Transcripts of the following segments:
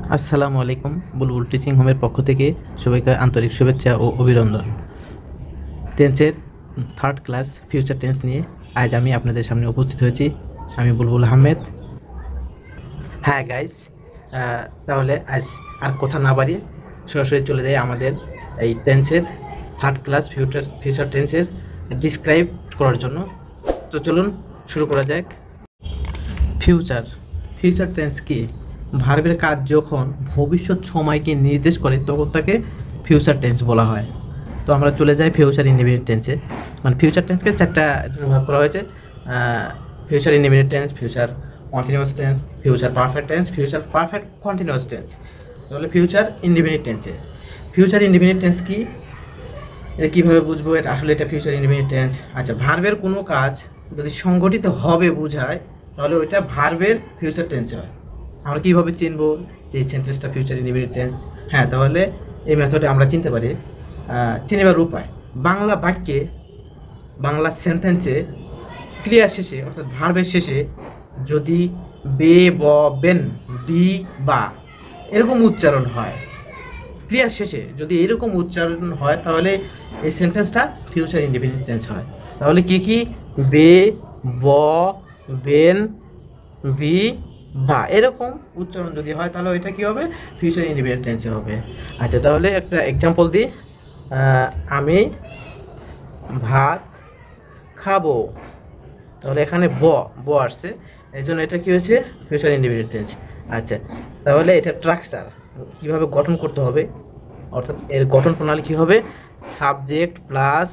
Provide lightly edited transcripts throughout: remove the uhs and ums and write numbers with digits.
আসসালামু আলাইকুম। বুলবুল টিচিং হোমের পক্ষ থেকে সবাইকে আন্তরিক শুভেচ্ছা ও অভিনন্দন। টেন্সের থার্ড ক্লাস ফিউচার টেন্স নিয়ে আজ আমি আপনাদের সামনে উপস্থিত হয়েছি। আমি বুলবুল আহমেদ। হ্যাঁ গাইজ, তাহলে আজ আর কথা না বাড়িয়ে সরাসরি চলে যাই আমাদের এই টেন্সের থার্ড ক্লাস ফিউচার টেন্সের ডিসক্রাইব করার জন্য। তো চলুন শুরু করা যাক। ফিউচার টেন্স কি? ভার্বের কাজ যখন ভবিষ্যৎ সময়কে নির্দেশ করে তখন তাকে ফিউচার টেন্স বলা হয়। তো আমরা চলে যাই ফিউচার ইনডিফিনিট টেন্সে। মানে ফিউচার টেন্সকে চারটা ভাগ করা হয়েছে: future indefinite tense, future continuous tense, future perfect tense, future perfect continuous tense. তাহলে ফিউচার ইনডিফিনিট টেন্স কি? এটা কীভাবে বুঝবো এটা আসলে এটা ফিউচার ইনডিফিনিট টেন্স? আচ্ছা, ভার্বের কোনো কাজ যদি সংঘটিত হবে বোঝায় তাহলে ওইটা ভার্বের ফিউচার টেন্স হয়। আমরা কীভাবে চিনবো যে এই সেন্টেন্সটা ফিউচার ইনডিফিনিট টেন্স? হ্যাঁ, তাহলে এই মেথডে আমরা চিনতে পারি। চিনবার উপায়: বাংলা সেন্টেন্সে ক্রিয়া শেষে অর্থাৎ ভার্বের শেষে যদি বে, ব, বেন, বি, বা এরকম উচ্চারণ হয়, ক্রিয়া শেষে যদি এরকম উচ্চারণ হয় তাহলে এই সেন্টেন্সটা ফিউচার ইনডিফিনিট টেন্স হয়। তাহলে কি বে, ব, বেন, বি, বা এরকম উচ্চারণ যদি হয় তাহলে ওইটা কী হবে? ফিউচার ইনডিফিনিট টেন্সে হবে। আচ্ছা, তাহলে একটা এক্সাম্পল দিই। আমি ভাত খাবো। তাহলে এখানে ব আসছে, এই জন্য এটা কী হয়েছে? Future indefinite tense. আচ্ছা, তাহলে এটা স্ট্রাকচার কীভাবে গঠন করতে হবে, অর্থাৎ এর গঠন প্রণালী কী হবে? সাবজেক্ট প্লাস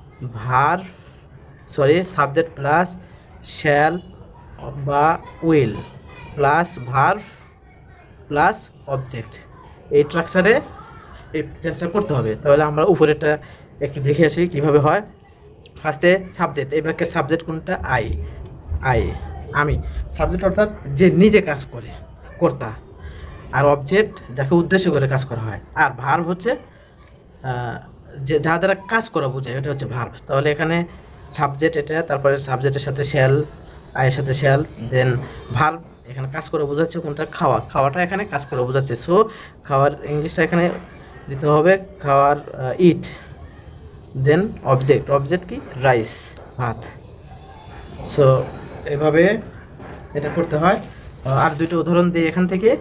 শ্যাল বা will plus verb plus object, এই স্ট্রাকচারে এই টেন্সটা করতে হবে। তাহলে আমরা উপরেরটা একটু দেখে আসি কীভাবে হয়। ফার্স্টে সাবজেক্ট, এই বাক্যের সাবজেক্ট কোনটা? আমি। সাবজেক্ট অর্থাৎ যে নিজে কাজ করে, কর্তা। আর অবজেক্ট যাকে উদ্দেশ্য করে কাজ করা হয়। আর ভার্ব হচ্ছে যে যা দ্বারা কাজ করা বোঝায়, এটা হচ্ছে ভার্ব। তাহলে এখানে সাবজেক্ট এটা, তারপরে সাবজেক্টের সাথে শ্যাল, আয়ের সাথে শ্যাল, দেন ভার্ব এখানে কাজ করে বোঝাচ্ছে কোনটা? খাওয়াটা এখানে কাজ করে বোঝাচ্ছে। সো খাওয়ার ইংলিশটা এখানে দিতে হবে খাওয়ার ইট। দেন অবজেক্ট কি? রাইস, ভাত। সো এভাবে এটা করতে হয়। আর দুটো উদাহরণ দিই এখান থেকে।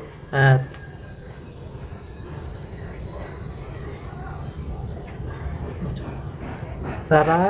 তারা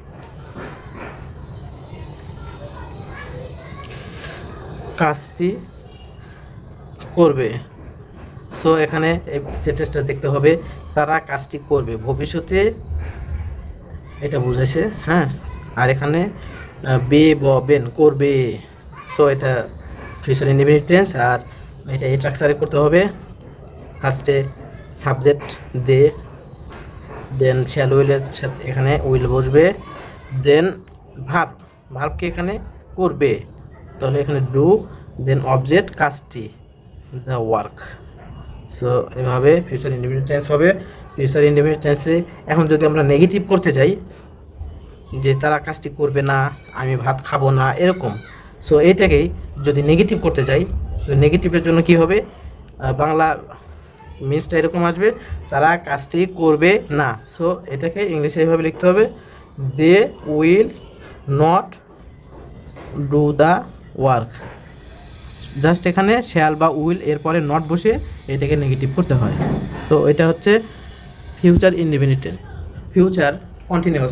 কাজটি করবে। সো এখানে এই সেন্টেন্সটা দেখতে হবে, তারা কাজটি করবে, ভবিষ্যতে এটা বুঝেছে। হ্যাঁ, আর এখানে বে, ব, বেন, করবে। সো এটা ফিউচার ইনডিফিনিট টেন্স। আর এটা এই স্ট্রাকচারে করতে হবে। ফার্স্টে সাবজেক্ট দে, দেন শ্যাল উইলের সাথে এখানে উইল বসবে, দেন ভার্বকে এখানে করবে। তাহলে এখানে ডু, দেন অবজেক্ট কাজটি, দ্য ওয়ার্ক। সো এভাবে ফিউচার ইনডিফিনিট টেন্স হবে। ফিউচার ইনডিফিনিট টেন্সে এখন যদি আমরা নেগেটিভ করতে যাই, যে তারা কাজটি করবে না, আমি ভাত খাবো না, এরকম। সো এইটাকেই যদি নেগেটিভ করতে যাই, তো নেগেটিভের জন্য কি হবে? বাংলা মিন্সটা এরকম আসবে, তারা কাজটি করবে না। সো এটাকে ইংলিশে এইভাবে লিখতে হবে, they will not do the work. Just এখানে শ্যাল বা উইল এরপরে নট বসে এটাকে নেগেটিভ করতে হয়। তো এটা হচ্ছে future indefinite tense. Future continuous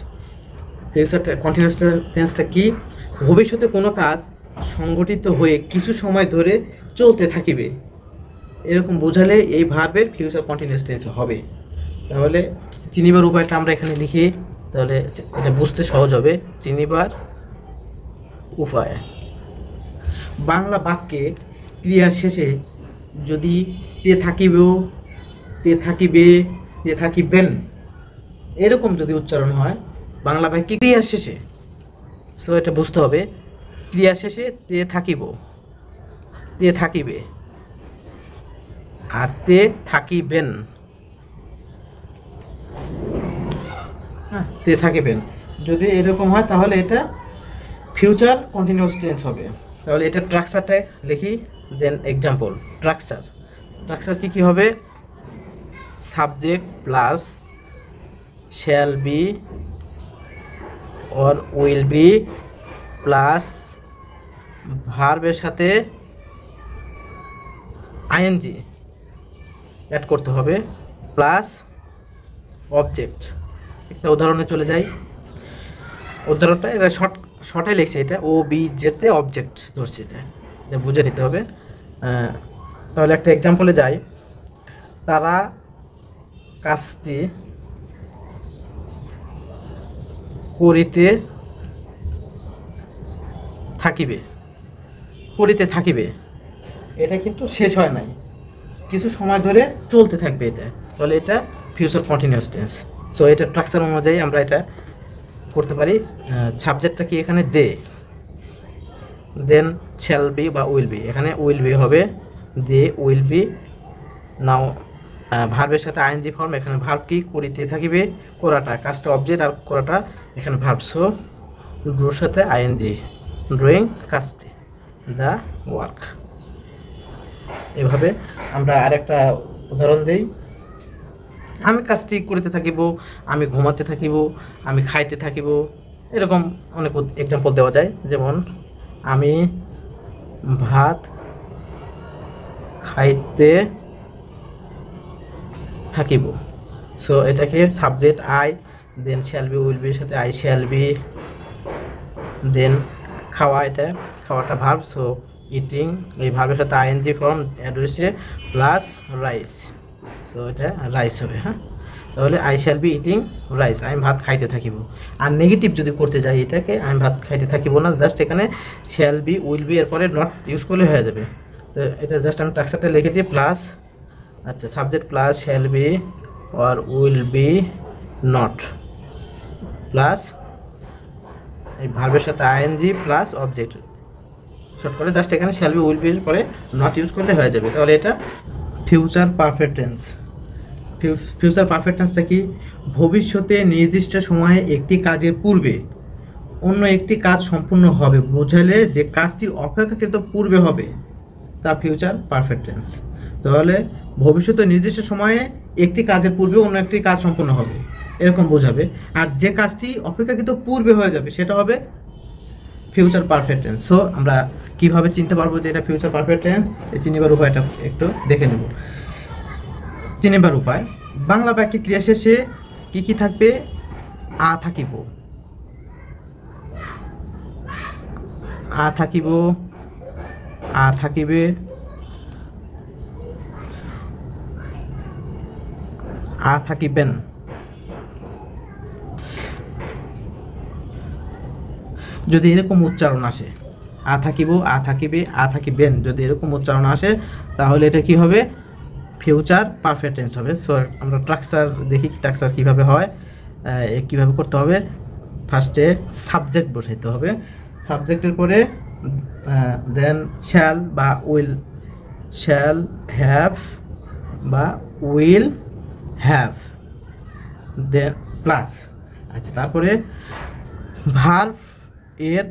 টেন্সটা কি? ভবিষ্যতে কোনো কাজ সংগঠিত হয়ে কিছু সময় ধরে চলতে থাকিবে, এরকম বোঝালে এই ভার্বের ফিউচার কন্টিনিউয়াস টেন্স হবে। তাহলে চিনিবার উপায়টা আমরা এখানে লিখি, তাহলে এটা বুঝতে সহজ হবে। চিনিবার উপায়: বাংলা বাক্যে ক্রিয়ার শেষে যদি তে থাকিবেন এরকম যদি উচ্চারণ হয় বাংলা বাক্যে ক্রিয়ার শেষে, সো এটা বুঝতে হবে ক্রিয়ার শেষে তে থাকিবে আর তে থাকিবেন। হ্যাঁ, তে থাকিবেন যদি এরকম হয় তাহলে এটা ফিউচার কন্টিনিউয়াস টেন্স হবে। তাহলে এটা স্ট্রাকচারটা লিখি, দেন এক্সাম্পল। স্ট্রাকচার স্ট্রাকচার কি হবে, subject plus shall be or will be plus ভার্বের সাথে আইএনজি অ্যাড করতে হবে প্লাস অবজেক্ট। একটা উদাহরণে চলে যাই, উদাহরণটা এটা শর্টে লিখছে, এটা ও বি জেতে অবজেক্ট ধরছে, এটা বুঝে নিতে হবে। তাহলে একটা এক্সাম্পলে যাই, তারা কাজটি করিতে থাকিবে, এটা কিন্তু শেষ হয় নাই, কিছু সময় ধরে চলতে থাকবে এটা, তাহলে এটা ফিউচার কন্টিনিউয়াস টেন্স। সো এটা স্ট্রাকচার অনুযায়ী আমরা এটা করতে পারি। সাবজেক্টটা কি এখানে দে, দেন শ্যাল বি বা উইল বি, এখানে উইল বি হবে দে উইল বি। নাও ভার্বের সাথে আইএনজি ফর্ম, এখানে ভার্ব কি করিতে থাকিবে, করাটা কাজটা অবজেক্ট আর করাটা এখানে ভার্ব। সো ডুর সাথে আইএনজি, ড্রয়িং কাজটি, দ্য ওয়ার্ক। এভাবে আমরা আরেকটা উদাহরণ দিই, আমি কাজটি করিতে থাকিব, আমি ঘুমাতে থাকিব, আমি খাইতে থাকিব, এরকম অনেক এক্সাম্পল দেওয়া যায়। যেমন আমি ভাত খাইতে থাকিব। সো এটাকে subject I, then shall be will বির সাথে আই শ্যাল বি, দেন খাওয়া, এটা খাওয়াটা ভার্ব। সো ইটিং, এই ভার্বের সাথে আইএনজি ফর্ম অ্যাড হয়েছে প্লাস রাইস। সো এটা রাইস হবে। হ্যাঁ, তাহলে I shall be eating rice, আমি ভাত খাইতে থাকিব। আর নেগেটিভ যদি করতে যাই এটাকে, আমি ভাত খাইতে থাকিব না, জাস্ট এখানে শ্যাল বি উইল বি এরপরে নট ইউজ করলে হয়ে যাবে। তো এটা জাস্ট আমি স্ট্রাকচারটা লিখে দিই, প্লাস আচ্ছা subject plus shall be or will be not plus এই ভার্বের সাথে আইএনজি প্লাস অবজেক্ট, শর্ট করে জাস্ট এখানে শ্যাল বি উইল বির পরে নট ইউজ করলে হয়ে যাবে। তাহলে এটা future perfect tense. Future perfect টেন্সটা কি, ভবিষ্যতে নির্দিষ্ট সময়ে একটি কাজের পূর্বে অন্য একটি কাজ সম্পূর্ণ হবে বোঝালে যে কাজটি অপেক্ষাকৃত পূর্বে হবে তা ফিউচার পারফেক্ট টেন্স। তাহলে ভবিষ্যতে নির্দিষ্ট সময়ে একটি কাজের পূর্বে অন্য একটি কাজ সম্পূর্ণ হবে এরকম বোঝাবে, আর যে কাজটি অপেক্ষাকৃত পূর্বে হয়ে যাবে সেটা হবে ফিউচার পারফেক্ট টেন্স। সো আমরা কীভাবে চিনতে পারবো যে এটা ফিউচার পারফেক্ট টেন্স, এই চিনিবার উপায়টা একটু দেখে নেব। চিনিবার উপায়, বাংলা বাক্যে ক্রিয়া শেষে কী থাকবে, আ থাকিব, আ থাকিব, আ থাকিবে, আ থাকিবেন। যদি এরকম উচ্চারণ আসে, আ থাকিব, আ থাকিবে, আ থাকিবেন, যদি এরকম উচ্চারণ আসে তাহলে এটা কি হবে, ফিউচার পারফেক্ট টেন্স হবে। সো আমরা স্ট্রাকচার দেখি, স্ট্রাকচার কীভাবে হয়, কীভাবে করতে হবে। ফার্স্টে সাবজেক্ট বসাইতে হবে, সাবজেক্টের পরে দেন শ্যাল বা উইল, শ্যাল হ্যাভ বা উইল হ্যাভ, দেন প্লাস আচ্ছা তারপরে ভার্ব এর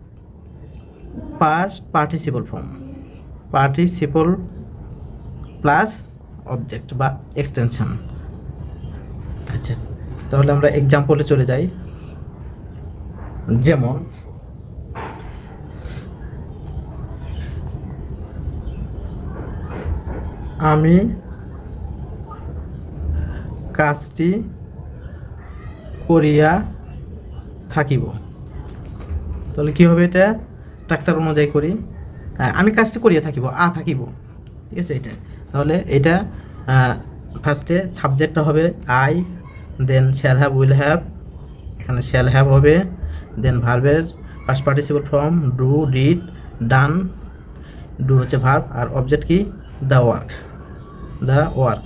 past participle form, participle plus object বা এক্সটেনশন। আচ্ছা তাহলে আমরা এক্সাম্পলে চলে যাই, যেমন আমি কাজটি করিয়া থাকিব। তাহলে কী হবে, এটা স্ট্রাকচার অনুযায়ী করি, আমি কাজটি করিয়া থাকিব, আ থাকিব, ঠিক আছে এটা। তাহলে এটা ফার্স্টে সাবজেক্টটা হবে I, then shall have will have, এখানে শ্যাল হ্যাভ হবে, দেন ভার্বের past participle form do did done, do হচ্ছে ভার্ব, আর অবজেক্ট কি the work, the work.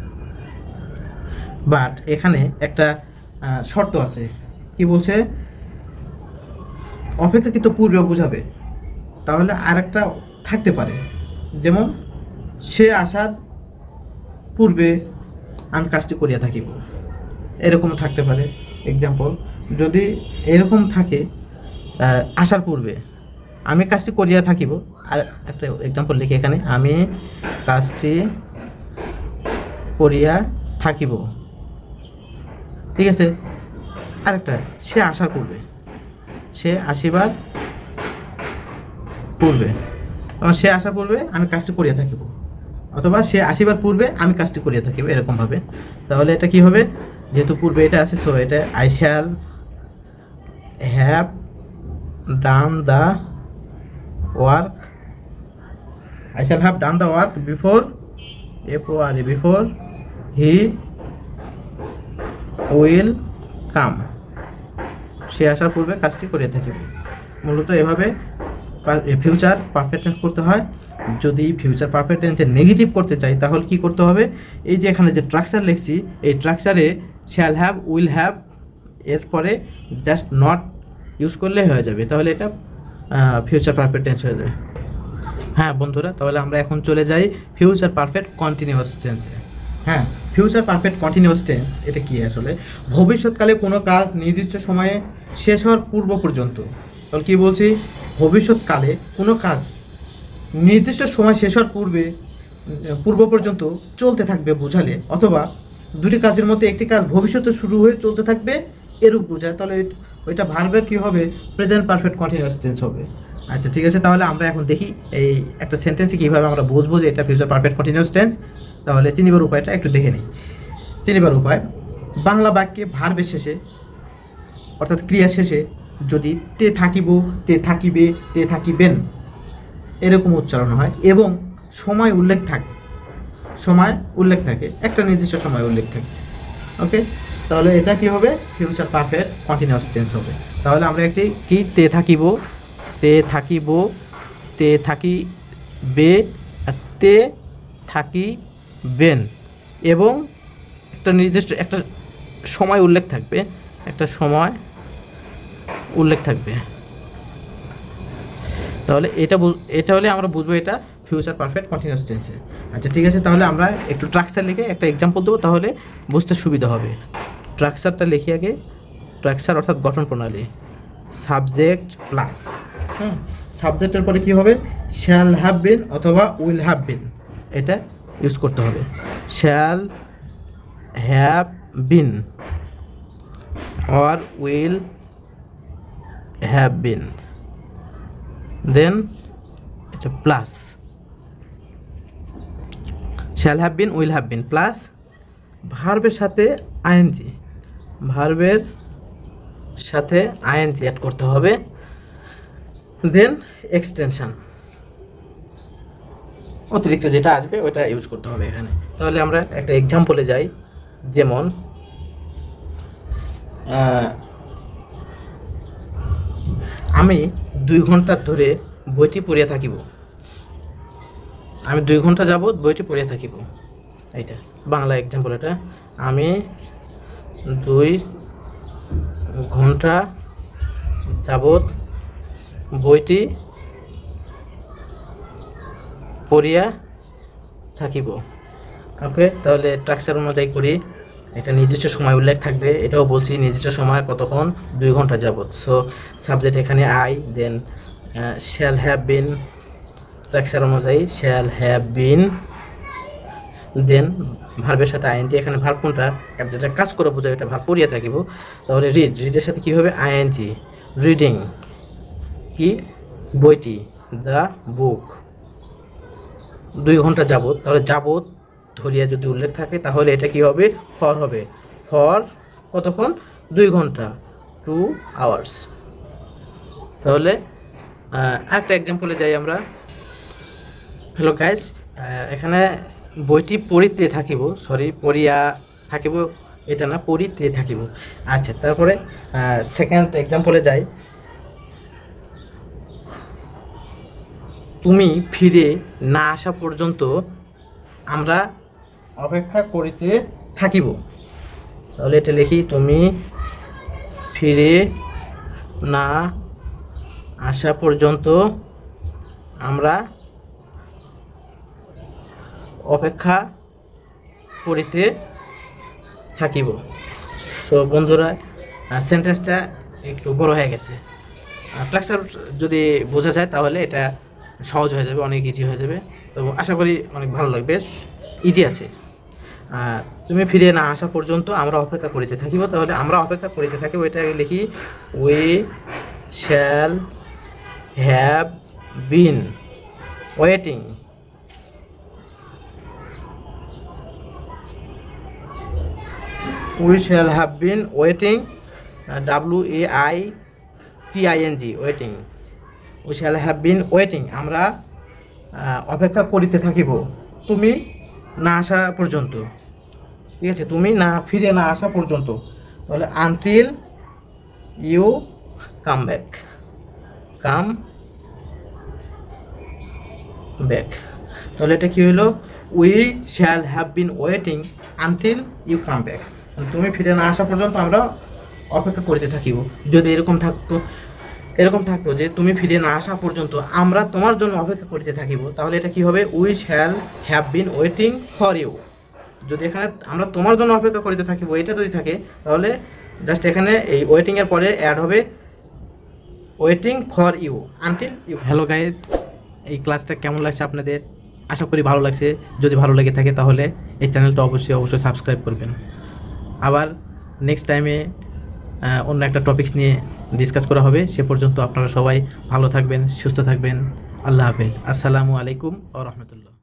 But এখানে একটা শর্ত আছে, কি বলছে, অপেক্ষাকৃত পূর্বে বোঝাবে, তাহলে আরেকটা থাকতে পারে, যেমন সে আসার পূর্বে আমি কাজটি করিয়া থাকিব, এরকম থাকতে পারে এক্সাম্পল। যদি এরকম থাকে আসার পূর্বে আমি কাজটি করিয়া থাকিব, আর একটা এক্সাম্পল লিখি এখানে, আমি কাজটি করিয়া থাকিব। ঠিক আছে, আরেকটা, সে আসার পূর্বে, সে আসিবার পূর্বে, সে আসার পূর্বে আমি কাজটি করিয়া থাকিব, অথবা সে আসিবার পূর্বে আমি কাজটি করিয়া থাকিব, এরকমভাবে। তাহলে এটা কি হবে, যেহেতু পূর্বে এটা আছে, সো এটা I shall have done the work, I shall have done the work before before he will come, সে আসার পূর্বে কাজটি করে থাকিব। মূলত এভাবে ফিউচার পারফেক্ট টেন্স করতে হয়। যদি ফিউচার পারফেক্ট টেন্সের নেগেটিভ করতে চাই তাহলে কি করতে হবে, এই যে এখানে যে স্ট্রাকচার লিখছি, এই স্ট্রাকচারে শ্যাল হ্যাভ, উইল হ্যাভ এরপরে জাস্ট নট ইউজ করলে হয়ে যাবে, তাহলে এটা ফিউচার পারফেক্ট টেন্স হয়ে যাবে। হ্যাঁ বন্ধুরা, তাহলে আমরা এখন চলে যাই ফিউচার পারফেক্ট কন্টিনিউয়াস টেন্সে। হ্যাঁ, ফিউচার পারফেক্ট কন্টিনিউয়াস টেন্স এটা কি আসলে, ভবিষ্যৎকালে কোনো কাজ নির্দিষ্ট সময়ে শেষ হওয়ার পূর্ব পর্যন্ত। তাহলে কী বলছি, ভবিষ্যৎকালে কোনো কাজ নির্দিষ্ট সময় শেষ হওয়ার পূর্ব পর্যন্ত চলতে থাকবে বোঝালে, অথবা দুটি কাজের মধ্যে একটি কাজ ভবিষ্যতে শুরু হয়ে চলতে থাকবে এরূপ বোঝায়, তাহলে ওইটা ভার্বের কী হবে, প্রেজেন্ট পারফেক্ট কন্টিনিউয়াস টেন্স হবে। আচ্ছা ঠিক আছে, তাহলে আমরা এখন দেখি এই একটা সেন্টেন্সে কীভাবে আমরা বুঝবো যে এটা ফিউচার পারফেক্ট কন্টিনিউয়াস টেন্স। তাহলে চিনিবার উপায়টা একটু দেখে নিই। চিনিবার উপায়, বাংলা বাক্যে ভার্বের শেষে অর্থাৎ ক্রিয়া শেষে যদি তে থাকিব, তে থাকিবে, তে থাকিবেন এরকম উচ্চারণ হয় এবং সময় উল্লেখ থাকে, একটা নির্দিষ্ট সময় উল্লেখ থাকে, ওকে, তাহলে এটা কি হবে, ফিউচার পারফেক্ট কন্টিনিউয়াস টেন্স হবে। তাহলে আমরা একটি কি, তে থাকিব, তে থাকিব, তে থাকিবে আর তে থাকিবেন এবং একটা নির্দিষ্ট একটা সময় উল্লেখ থাকবে, তাহলে এটা হলে আমরা বুঝবো এটা ফিউচার পারফেক্ট কন্টিনিউয়াস টেন্সে। আচ্ছা ঠিক আছে, তাহলে আমরা একটু স্ট্রাকচার লিখে একটা এক্সাম্পল দেবো, তাহলে বুঝতে সুবিধা হবে। স্ট্রাকচারটা লিখি আগে, স্ট্রাকচার অর্থাৎ গঠন প্রণালী, সাবজেক্ট প্লাস, হ্যাঁ, সাবজেক্টের পরে কী হবে, শ্যাল হ্যাভ বিন অথবা উইল হ্যাভ বিন, এটা ইউজ করতে হবে। Shall have been or will have been, then এটা plus shall have been, will have been plus ভার্বের সাথে আইএনজি, অ্যাড করতে হবে, দেন এক্সটেনশন, অতিরিক্ত যেটা আসবে ওটা ইউজ করতে হবে এখানে। তাহলে আমরা একটা এক্সাম্পলে যাই, যেমন আমি 2 ঘন্টা ধরে বইটি পড়িয়া থাকিব, আমি 2 ঘন্টা যাবত বইটি পড়িয়া থাকিব, এইটা বাংলা এক্সাম্পল। এটা আমি 2 ঘন্টা যাবত বইটি পড়িয়া থাকিব, ওকে। তাহলে স্ট্রাকচার অনুযায়ী করি, এটা নির্দিষ্ট সময় উল্লেখ থাকবে, এটাও বলছি নির্দিষ্ট সময় কতক্ষণ, 2 ঘন্টা যাবত। সো সাবজেক্ট এখানে I, then shall have been, structure অনুযায়ী শ্যাল হ্যাভ বিন, দেন ভার্বের সাথে আইএনজি, এখানে ভার্ব কোনটা, যেটা কাজ করে বোঝায় এটা ভার্ব পড়িয়া থাকিব। তাহলে রিডের সাথে কী হবে, আইএনজি, রিডিং কি, বইটি, দ্য বুক, 2 ঘন্টা যাবত, তাহলে যাবত ধরিয়া যদি উল্লেখ থাকে তাহলে এটা কি হবে, ফর হবে, ফর কতক্ষণ, 2 ঘন্টা, 2 আওয়ার্স। তাহলে আরেকটা এক্সাম্পলে যাই আমরা। হ্যালো গাইস, এখানে বইটি পড়িতে থাকিব, পড়িয়া থাকিব এটা না, পড়িতে থাকিব। আচ্ছা, তারপরে সেকেন্ড এক্সাম্পলে যাই, তুমি ফিরে না আসা পর্যন্ত আমরা অপেক্ষা করিতে থাকিব। তাহলে এটা লিখি, তুমি ফিরে না আসা পর্যন্ত আমরা অপেক্ষা করিতে থাকিব। তো বন্ধুরা, সেন্টেন্সটা একটু বড় হয়ে গেছে, স্ট্রাকচার যদি বোঝা যায় তাহলে এটা সহজ হয়ে যাবে, অনেক ইজি হয়ে যাবে। তো আশা করি অনেক ভালো লাগবে, ইজি আছে। তুমি ফিরে না আসা পর্যন্ত আমরা অপেক্ষা করিতে থাকিব। তাহলে আমরা অপেক্ষা করিতে থাকিব, এটা লিখি we shall have been waiting. We shall have been waiting, WAITING, waiting. We shall have been waiting, আমরা অপেক্ষা করিতে থাকিব তুমি না আসা পর্যন্ত। ঠিক আছে, তুমি না ফিরে না আসা পর্যন্ত। তাহলে until you come back, come back. তাহলে এটা কী হলো? We shall have been waiting until you come back, তুমি ফিরে না আসা পর্যন্ত আমরা অপেক্ষা করিতে থাকিব। যদি এরকম থাকতো যে তুমি ফিরে না আসা পর্যন্ত আমরা তোমার জন্য অপেক্ষা করিতে থাকিব, তাহলে এটা কি হবে? We shall have been waiting for you. যদি এখানে আমরা তোমার জন্য অপেক্ষা করিতে থাকিব এটা যদি থাকে, তাহলে জাস্ট এখানে এই ওয়েটিংয়ের পরে অ্যাড হবে waiting for you until you. Hello guys, এই ক্লাসটা কেমন লাগছে আপনাদের? আশা করি ভালো লাগছে। যদি ভালো লেগে থাকে তাহলে এই চ্যানেলটা অবশ্যই সাবস্ক্রাইব করবেন। আবার নেক্সট টাইমে অন্য একটা টপিকস নিয়ে ডিসকাস করা হবে। সে পর্যন্ত আপনারা সবাই ভালো থাকবেন, সুস্থ থাকবেন। আল্লাহ হাফেজ। আসসালামু আলাইকুম ওয়া রাহমাতুল্লাহ।